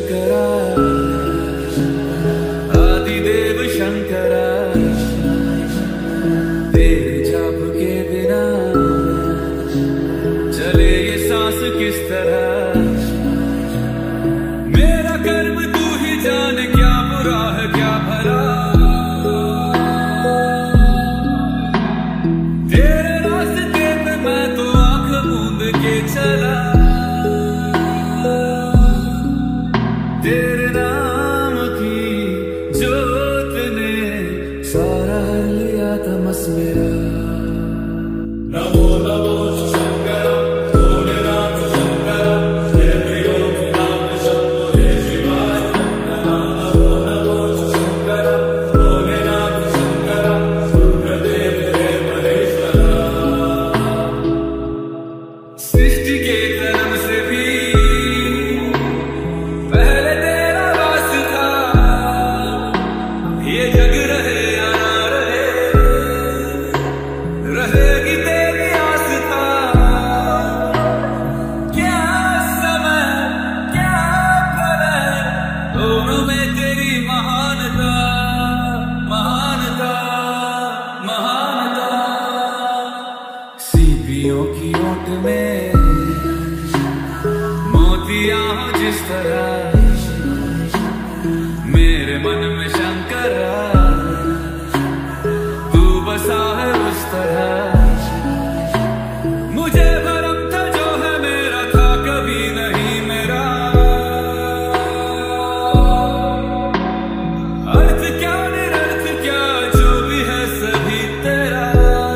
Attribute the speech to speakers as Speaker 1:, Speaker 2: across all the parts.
Speaker 1: शंकरा, आदिदेव शंकरा, तेरे जाप के बिना चले ये सांस किस तरह। मेरा कर्म तू ही जाने, क्या बुरा है क्या भला। तेरे रास्ते पे मैं तो आंख मूंद के चला। तेरे नाम की जोत ने सारा हर लिया तमस मेरा। नमो नमो शंकरा, भोलेनाथ शंकरा, जय त्रिलोक नाथ शंभो, जय शिवाय शंकरा। नमो नमो शंकरा, भोलेनाथ शंकरा, रुद्रदेव जय महेश्वरा। सृष्टि के कर्म से भी पहले तेरा वास था। ये जग रहे या ना रहे, रहेगी तेरी आस्था। क्या समय क्या प्रलय, दोनों में तेरी महानता, महानता, महानता। सीपियों की ओट में मोतियां हो जिस तरह, मेरे मन में शंकरा तू बसा है उस तरह। मुझे भरम था जो है मेरा, था कभी नहीं मेरा। अर्थ क्या निरर्थ क्या, जो भी है सभी तेरा।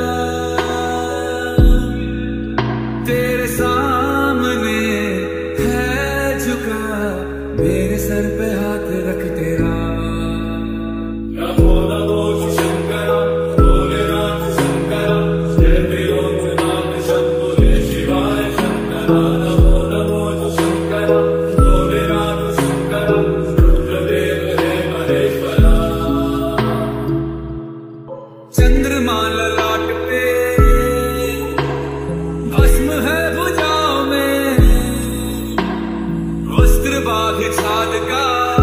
Speaker 1: तेरे सामने है झुका, मेरे सर पे हाथ रख तेरा। नमो नमो शंकरा, भोलेनाथ शंकरा, जय त्रिलोक नाथ शंभो, जय शिवाय शंकरा। नमो नमो शंकरा, भोलेनाथ शंकरा, रुद्रदेव जय महेश्वरा। चंद्रमा ललाट पे, भस्म है भुजाओं में, वस्त्र बाघ छाद का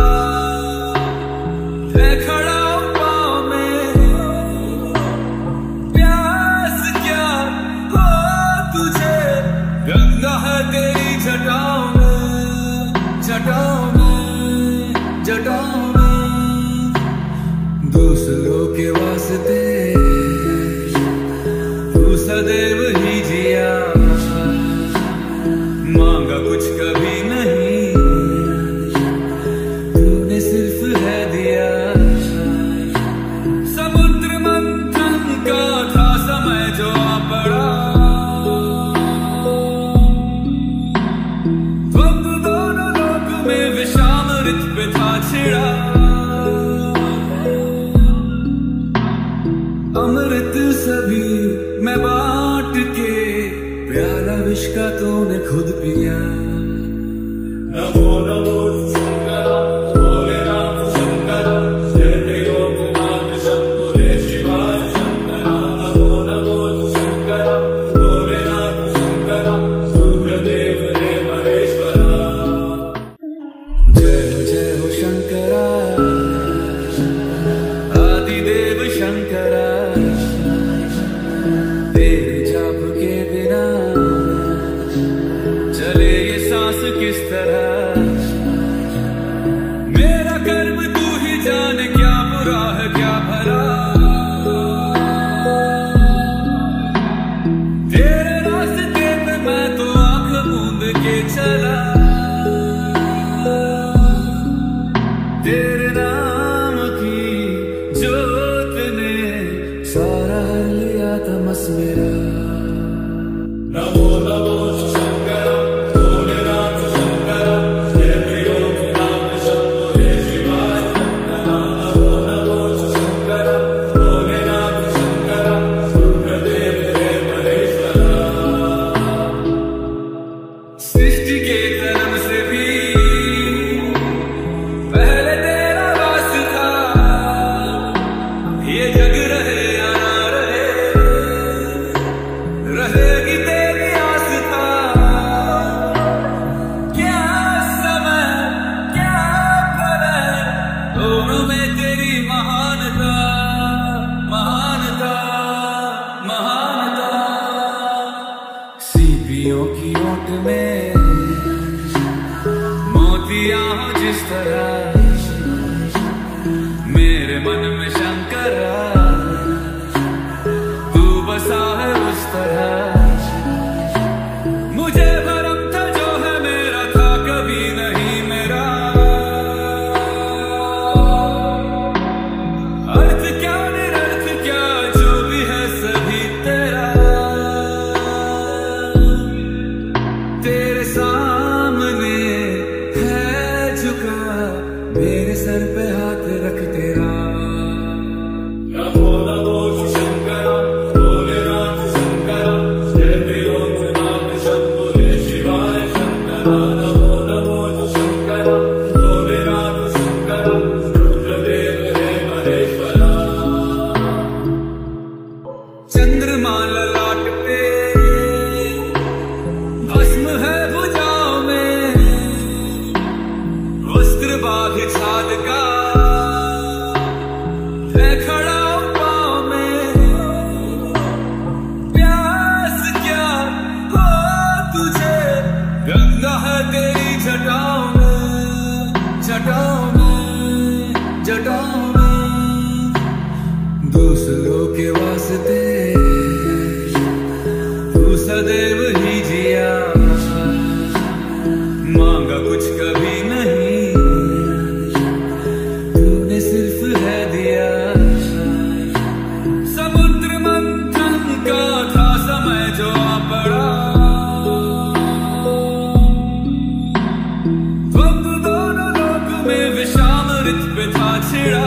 Speaker 1: है खड़ा पाँव में। प्यास क्या हो तुझे, गंगा है तेरी जटाओं में, जटाओं में, जटाओं में। दूसरों के वास्ते तू सदैव ही जिया, मांगा कुछ कभी नहीं, तूने सिर्फ है दिया। समुद्र मंथन का था समय जो आ पड़ा, द्वंद्व दोनों लोक में विषामृत पे था छिड़ा। अमृत सभी मैं बांट के, प्याला विष का तूने खुद पिया। नमो नमो शंकरा, भोलेनाथ शंकरा, जय त्रिलोक नाथ शंभो, जय शिवाय शंकरा। नमो नमो शंकरा, भोलेनाथ शंकरा, रुद्रदेव जय महेश्वरा। जय हो शंकरा, आदिदेव शंकरा, तेरे जाप के बिना चले ये सांस किस तरह। मेरा कर्म तू ही जाने, क्या बुरा है क्या भला। तेरे रास्ते पे मैं तो आंख मूंद के चला। तेरे नाम की जोत ने सारा हर लिया तमस मेरा। नमो नमो शंकरा, भोलेनाथ शंकरा, जय त्रिलोक नाथ शंभो, जय शिवाय शंकरा। नमो नमो शंकरा, भोलेनाथ शंकरा, रुद्रदेव जय महेश्वरा। सृष्टि के जिस तरह मेरे मन में शंकरा, तू बसा है उस तरह। मुझे भरम था जो है मेरा था कभी नहीं मेरा, अर्थ क्या निरर्थ क्या जो भी है सभी तेरा। तेरे सामने है झुका मेरे सर पे हाथ रख तेरा। चंद्रमा ललाट पे भस्म है भुजाओं में, वस्त्र बाघ छाद का है खड़ा पाँव में। प्यास क्या हो तुझे गंगा है तेरी जटाओं में, जटाओं में, जटाओं में। दूसरों के वास्ते तू सदैव ही जिया, मांगा कुछ कभी नहीं तूने सिर्फ है दिया। समुद्र मंथन का था समय जो आ पड़ा, द्वंद्व दोनों लोक में विषामृत पे था छिड़ा।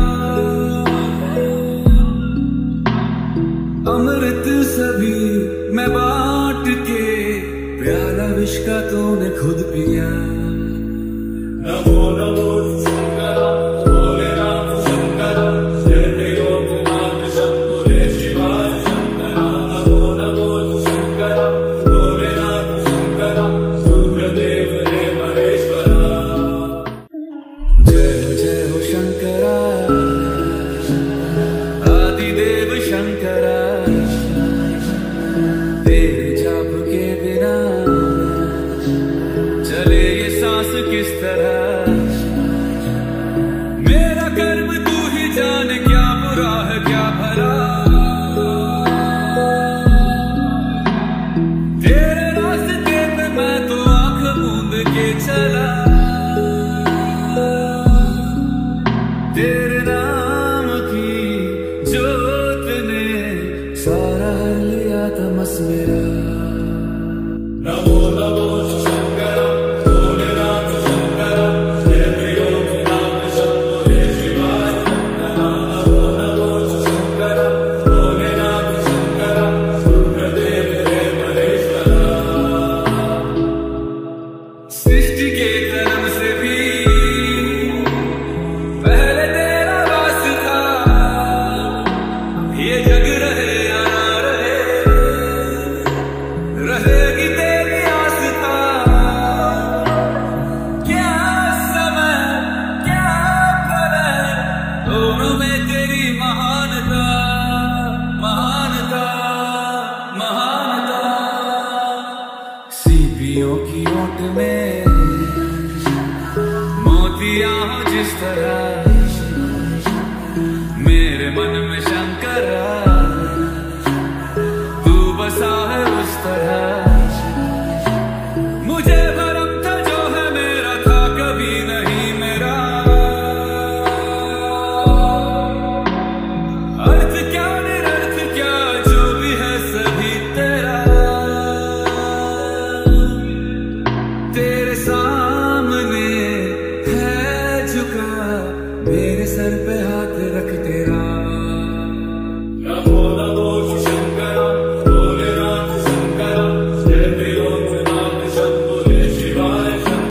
Speaker 1: अमृत सभी मैं बांट के प्याला विष का तूने खुद पिया। नमो नमो शंकरा भोलेनाथ शंकरा, जय त्रिलोकनाथ शंभो रे शिवाय शंकरा। नमो नमो शंकरा भोलेनाथ शंकरा, रुद्रदेव रे महेश्वरा। जय हो शंकरा आदिदेव शंकरा, तेरे जाप के बिना चले ये सांस किस तरह। मेरा कर्म तू ही जाने क्या बुरा है क्या भला, तेरे रास्ते पे मैं तो आंख मूंद के चला। तेरे नाम की जोत ने सारा हर लिया तमस मेरा। नमो नमो शंकरा भोलेनाथ शंकरा, जय त्रिलोकनाथ शंभो रे शिवाय शंकरा। नमो नमो शंकरा भोलेनाथ शंकरा, रुद्रदेव रे महेश्वरा। सृष्टि के कर्म से भी पहले तेरा वास था, ये जग रहे या ना रहे, रहेगी तेरी आस्था। क्या समय क्या प्रलय, दोनों में तेरी महानता, महानता, महानता। सीपियों की ओट में मोतियां हो जिस तरह, मेरे मन में शंकरा, तू बसा है उस तरह। मुझे भरम था जो है मेरा था कभी नहीं मेरा, अर्थ क्या निरर्थ क्या जो भी है सभी तेरा। तेरे सामने है झुका मेरे सर पे